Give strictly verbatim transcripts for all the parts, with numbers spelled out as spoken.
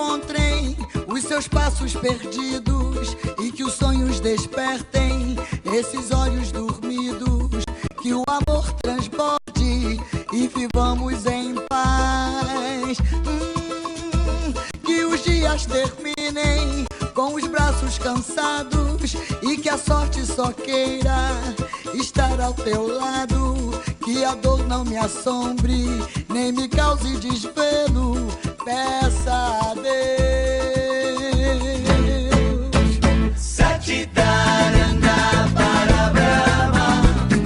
encontrem os seus passos perdidos e que os sonhos despertem esses olhos dormidos, que o amor transborde e vivamos em paz. Hum, que os dias terminem com os braços cansados e que a sorte só queira estar ao teu lado, que a dor não me assombre nem me cause desvelo. Peça a Deus. Satitaranda para Brahma,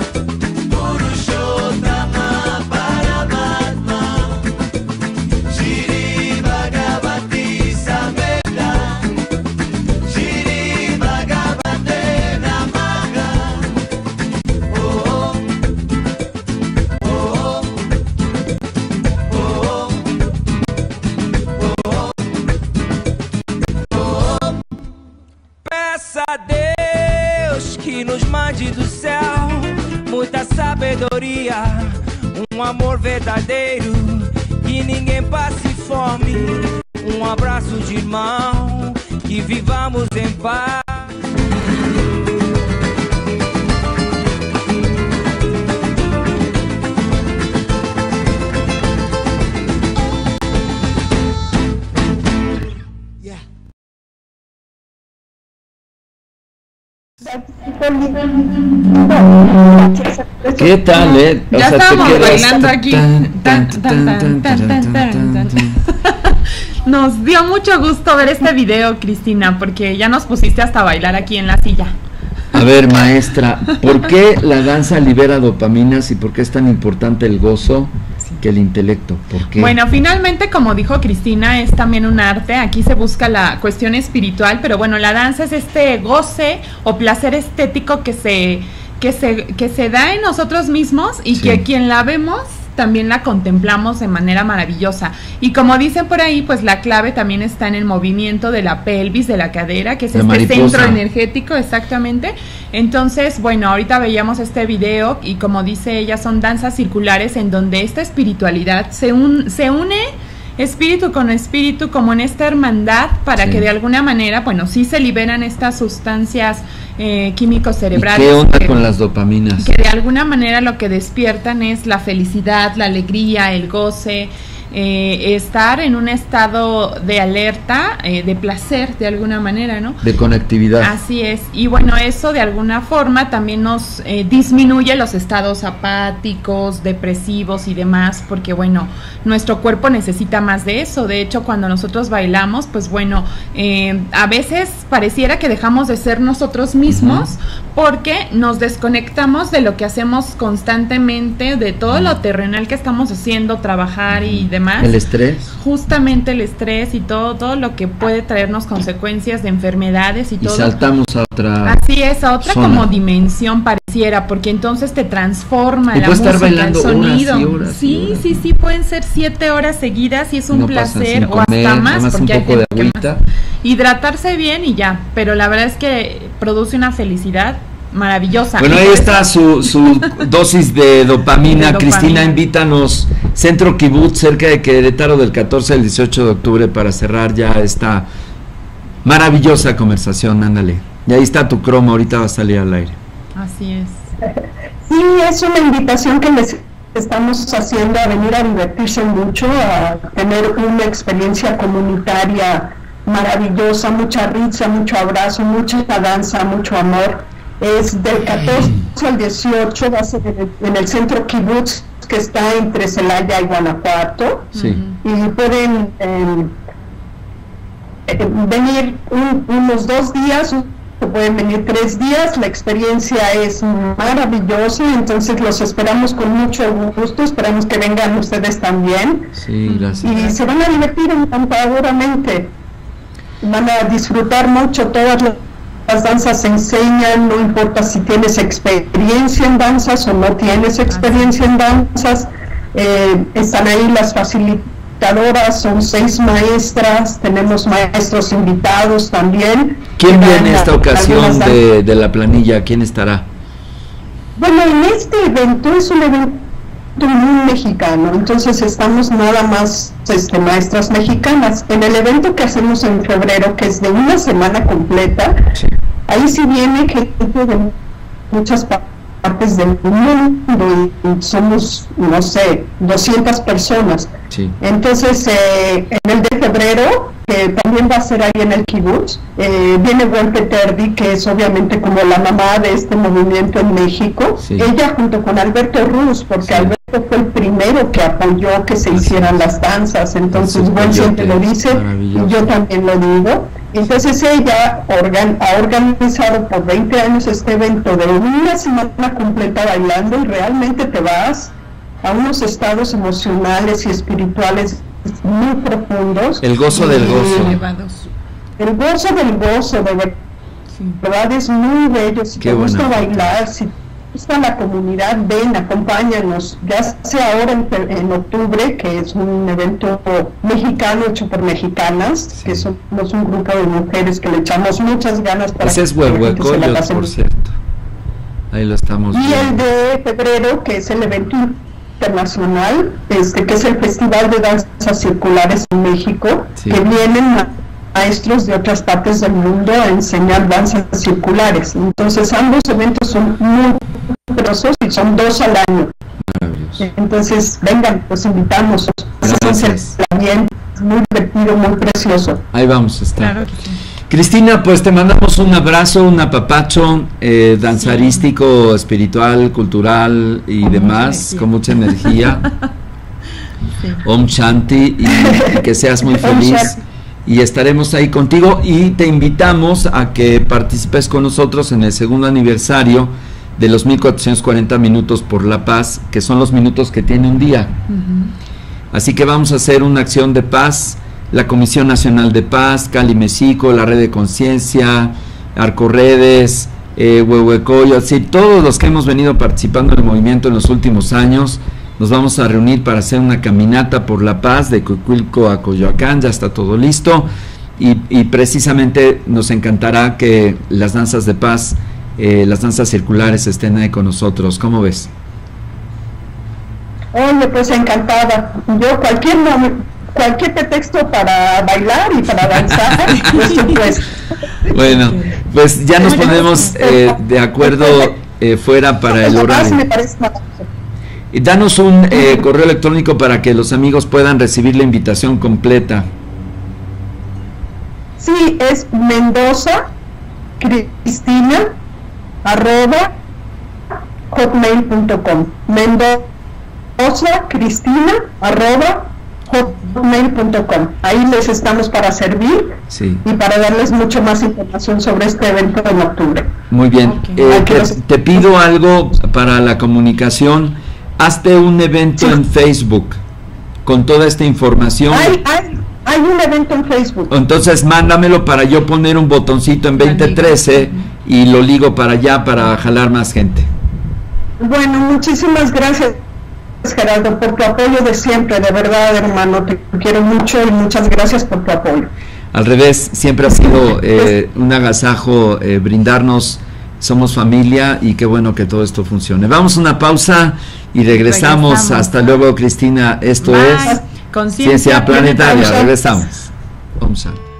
Purushottama para Batma, Shri Bhagavati Samveda, Shri Bhagavate Namaha. Oh, oh, oh, oh, oh. Peça a Deus que nos mande do céu muita sabedoria, um amor verdadeiro, que ninguém passe fome, um abraço de irmão, que vivamos em paz. ¿Qué tal, eh? O Ya sea, estábamos te quedas bailando aquí. tan, Tan, tan, tan, tan, tan, tan, tan, tan, tan, tan. Nos dio mucho gusto ver este video, Cristina, porque ya nos pusiste hasta a bailar aquí en la silla. A ver, maestra, ¿por qué la danza libera dopaminas y por qué es tan importante el gozo que el intelecto? ¿Por qué? Bueno, finalmente, como dijo Cristina, es también un arte. Aquí se busca la cuestión espiritual, pero bueno, la danza es este goce o placer estético que se que se que se da en nosotros mismos y Sí. que quien la vemos también la contemplamos de manera maravillosa. Y como dicen por ahí, pues la clave también está en el movimiento de la pelvis, de la cadera, que es La este mariposa. centro energético, exactamente. Entonces, bueno, ahorita veíamos este video y como dice ella, son danzas circulares en donde esta espiritualidad se, un, se une espíritu con espíritu como en esta hermandad para Sí. que de alguna manera, bueno, sí se liberan estas sustancias eh, químicos ¿Y cerebrales. qué onda que- con las dopaminas? que de alguna manera lo que despiertan es la felicidad, la alegría, el goce, eh, estar en un estado de alerta, eh, de placer de alguna manera, ¿no? De conectividad. Así es, y bueno, eso de alguna forma también nos eh, disminuye los estados apáticos, depresivos y demás, porque bueno, nuestro cuerpo necesita más de eso. De hecho, cuando nosotros bailamos, pues bueno, eh, a veces pareciera que dejamos de ser nosotros mismos, porque nos desconectamos de lo que hacemos constantemente, de todo lo terrenal que estamos haciendo, trabajar y demás. El estrés. Justamente el estrés y todo, todo lo que puede traernos consecuencias de enfermedades y Y todo. saltamos a otra. Así es, a otra zona. como dimensión pareciera, porque entonces te transforma Y la puedes estar música, el bailando horas sonido. y horas y sí, horas. sí, sí, pueden ser siete horas seguidas y es un No pasan placer, sin o comer, hasta nada más, más un porque hay poco de gente que agüita. más. Hidratarse bien y ya, pero la verdad es que produce una felicidad maravillosa. Bueno, Y ahí por está eso- su, su dosis de dopamina. De dopamina. Cristina, invítanos. Centro Kibutz, cerca de Querétaro, del catorce al dieciocho de octubre, para cerrar ya esta maravillosa conversación. Ándale. Y ahí está tu croma, ahorita va a salir al aire. Así es. Sí, es una invitación que les estamos haciendo a venir a divertirse mucho, a tener una experiencia comunitaria maravillosa, mucha risa, mucho abrazo, mucha danza, mucho amor. Es del catorce al dieciocho, va a ser en el, en el centro Kibutz, que está entre Celaya y Guanajuato. Sí. Y pueden eh, eh, venir un- unos dos días, o pueden venir tres días. La experiencia es maravillosa, entonces los esperamos con mucho gusto. Esperamos que vengan ustedes también Sí, gracias. y se van a divertir encantadoramente, van a disfrutar mucho. Todas las las danzas se enseñan, no importa si tienes experiencia en danzas o no tienes experiencia en danzas. Eh, están ahí las facilitadoras, son seis maestras, tenemos maestros invitados también. ¿Quién que viene dan esta a- ocasión algunas dan- de, de la planilla? ¿Quién estará? Bueno, en este evento es un evento muy mexicano, entonces estamos nada más este, maestras mexicanas. En el evento que hacemos en febrero, que es de una semana completa, sí. Ahí sí viene gente de muchas partes del mundo y somos, no sé, doscientas personas. Sí. Entonces, eh, en el de febrero, que también va a ser ahí en el kibutz, eh, viene Gwen Peterdi, que es obviamente como la mamá de este movimiento en México. Sí. Ella junto con Alberto Ruz, porque sí. Alberto fue el primero que apoyó que se hicieran las danzas, entonces Gwen siempre lo dice y yo también lo digo. Entonces ella organ, ha organizado por veinte años este evento de una semana completa bailando y realmente te vas a unos estados emocionales y espirituales muy profundos. El gozo del gozo. Elevados. El gozo del gozo, de verdad, sí. Es muy bello. Si Qué te gusta buena. bailar, si te gusta la comunidad, ven, acompáñanos. Ya sea ahora en, en octubre, que es un evento mexicano hecho por mexicanas, sí. que somos un grupo de mujeres que le echamos muchas ganas para Ese es Huehuecoyos, por cierto. Ahí lo estamos y viendo. El de febrero, que es el evento internacional, este que es el Festival de Danzas Circulares en México, sí. que vienen ma maestros de otras partes del mundo a enseñar danzas circulares. Entonces ambos eventos son muy poderosos y son dos al año. Entonces vengan, los invitamos. Gracias. También muy divertido, muy precioso. Ahí vamos a estar. Claro que sí. Cristina, pues te mandamos un abrazo, un apapacho eh, danzarístico, sí. espiritual, cultural y con demás, con mucha energía. Sí. Om Shanti, y, y que seas muy feliz. Y estaremos ahí contigo y te invitamos a que participes con nosotros en el segundo aniversario de los mil cuatrocientos cuarenta minutos por la paz, que son los minutos que tiene un día. Uh-huh. Así que vamos a hacer una acción de paz. La Comisión Nacional de Paz, Cali Mexico, la Red de Conciencia, Arcorredes, eh, Huehuecoyos, así todos los que hemos venido participando en el movimiento en los últimos años, nos vamos a reunir para hacer una caminata por la paz de Coicuilco a Coyoacán. Ya está todo listo y, y precisamente nos encantará que las danzas de paz, eh, las danzas circulares estén ahí con nosotros. ¿Cómo ves? Oye, pues encantada. Yo cualquier momento, cualquier pretexto para bailar y para danzar, pues, bueno, pues ya nos ponemos eh, de acuerdo eh, fuera para el horario. Y danos un eh, correo electrónico para que los amigos puedan recibir la invitación completa. Sí, es Mendoza Cristina arroba hotmail punto com. Mendoza Cristina arroba hotmail punto com. Ahí les estamos para servir, sí. y para darles mucho más información sobre este evento en octubre. Muy bien. Okay. Eh, te, te pido algo para la comunicación. Hazte un evento sí. en Facebook con toda esta información. Hay, hay, hay un evento en Facebook. Entonces mándamelo para yo poner un botoncito en veinte trece y lo ligo para allá para jalar más gente. Bueno, muchísimas gracias, Gerardo, por tu apoyo de siempre, de verdad, hermano, te quiero mucho y muchas gracias por tu apoyo. Al revés, siempre ha sido eh, un agasajo eh, brindarnos, somos familia y qué bueno que todo esto funcione. Vamos a una pausa y regresamos. regresamos. Hasta luego, Cristina. Esto Bye. es Conciencia Planetaria. Regresamos. Vamos a